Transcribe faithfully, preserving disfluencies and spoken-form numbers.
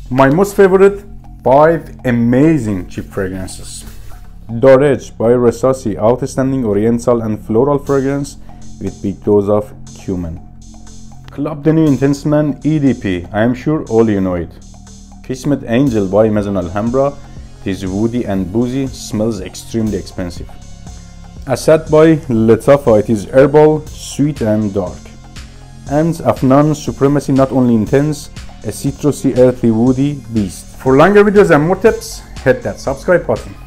My most favorite five amazing cheap fragrances. Dorej by Resasi, outstanding oriental and floral fragrance with big dose of cumin. Club de Nuit Intense Man E D P, I am sure all you know it. Kismet Angel by Maison Alhambra, it is woody and boozy, smells extremely expensive. Assad by Letafa, it is herbal, sweet and dark. And Afnan Supremacy, not only intense, a citrusy, earthy, woody beast. For longer videos and more tips, hit that subscribe button.